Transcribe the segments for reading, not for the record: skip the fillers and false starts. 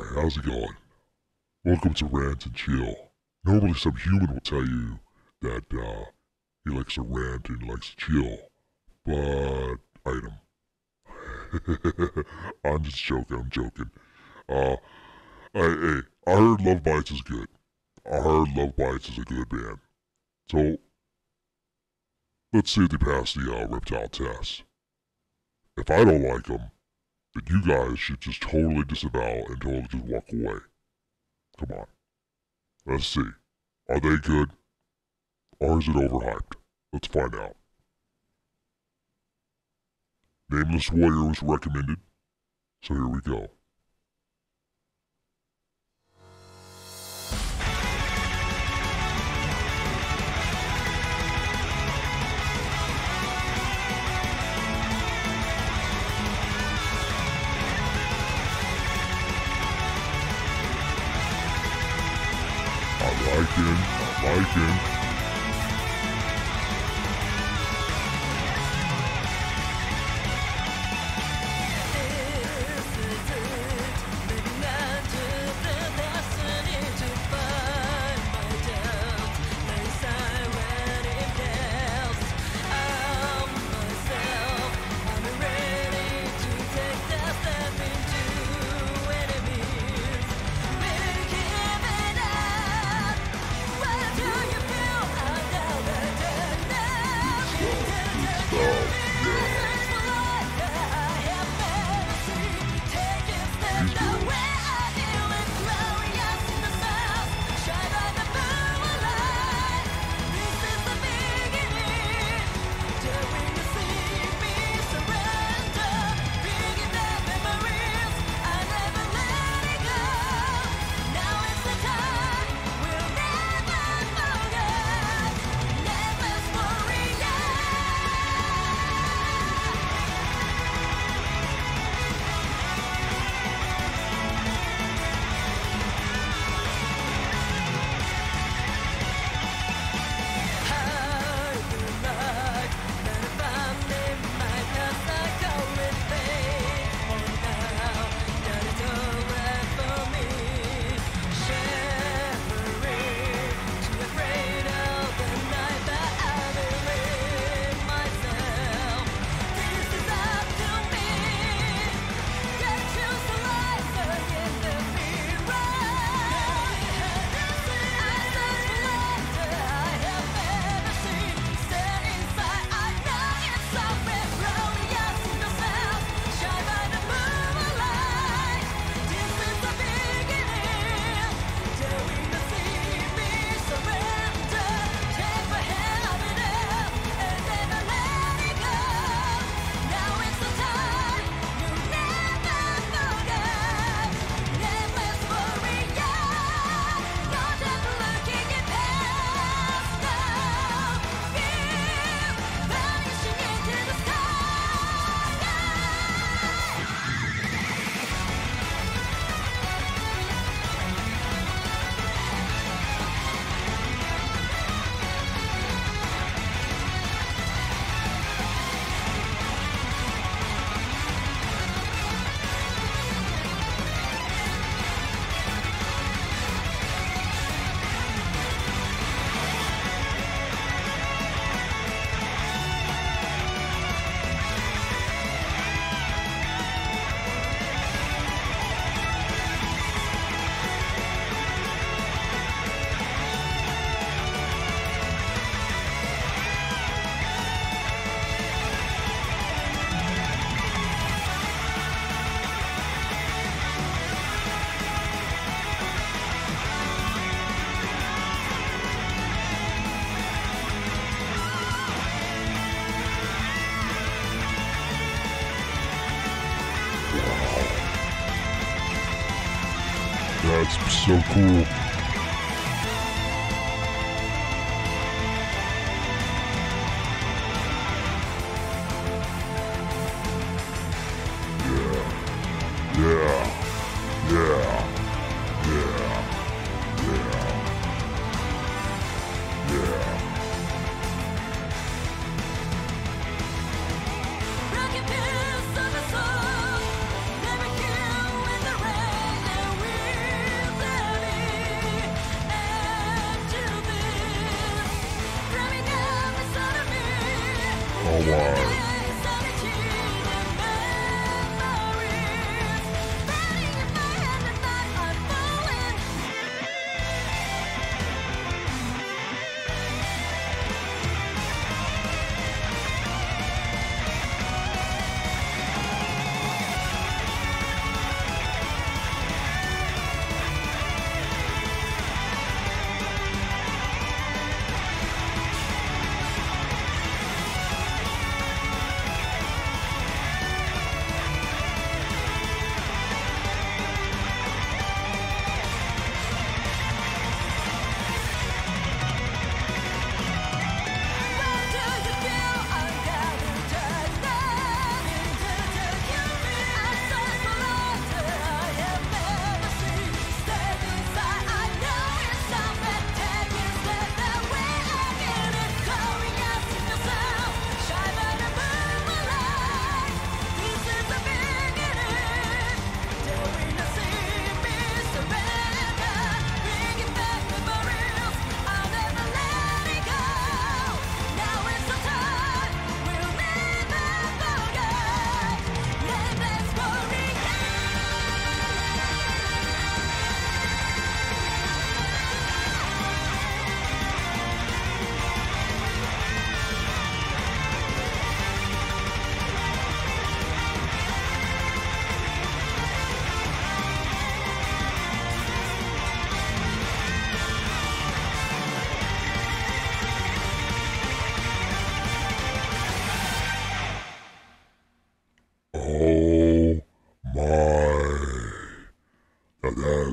how's it going? Welcome to Rant and Chill. Normally some human will tell you that he likes to rant and likes to chill, but item. I'm just joking, I'm joking. Uh, hey, I heard Love Bites is good. I heard Love Bites is a good band. So, let's see if they pass the reptile test. If I don't like them, then you guys should just totally disavow and totally just walk away. Come on. Let's see. Are they good? Or is it overhyped? Let's find out. Nameless Warrior was recommended, so here we go. I like it. That's so cool.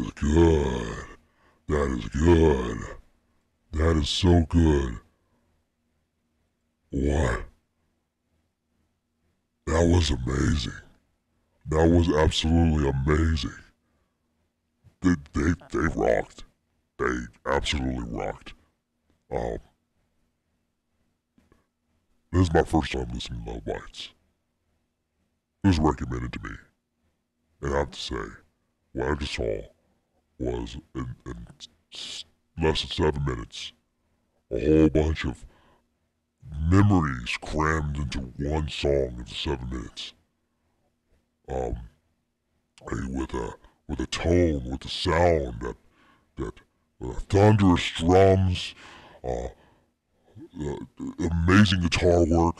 is good. That is good. That is so good. What? That was amazing. That was absolutely amazing. They rocked. They absolutely rocked. Um, this is my first time listening to Love Bites. It was recommended to me, and I have to say, what I just saw was in less than 7 minutes, a whole bunch of memories crammed into one song into 7 minutes. Um, with a tone, with a sound that thunderous drums, uh, amazing guitar work,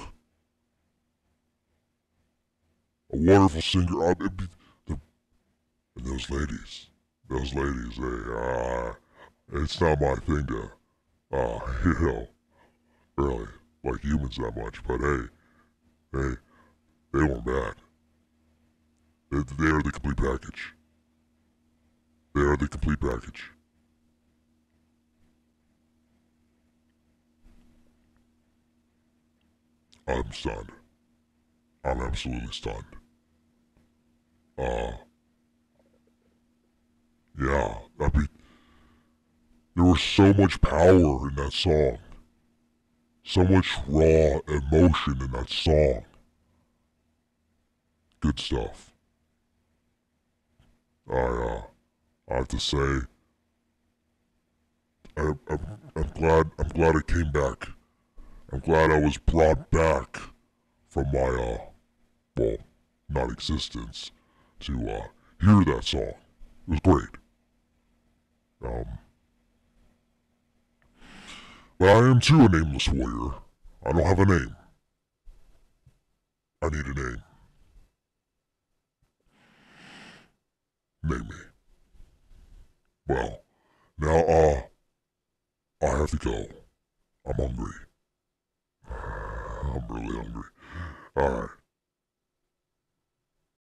a wonderful singer. And those ladies, it's not my thing to, you know, really like humans that much, but hey, they weren't bad. They are the complete package. They are the complete package. I'm stunned. I'm absolutely stunned. Uh, yeah, I mean, there was so much power in that song. So much raw emotion in that song. Good stuff. I have to say, I'm glad I came back. I'm glad I was brought back from my, well, not existence to, hear that song. It was great. Um, but I am too a nameless warrior. I don't have a name. I need a name. Name me. Well, now, I have to go. I'm hungry. I'm really hungry. Alright.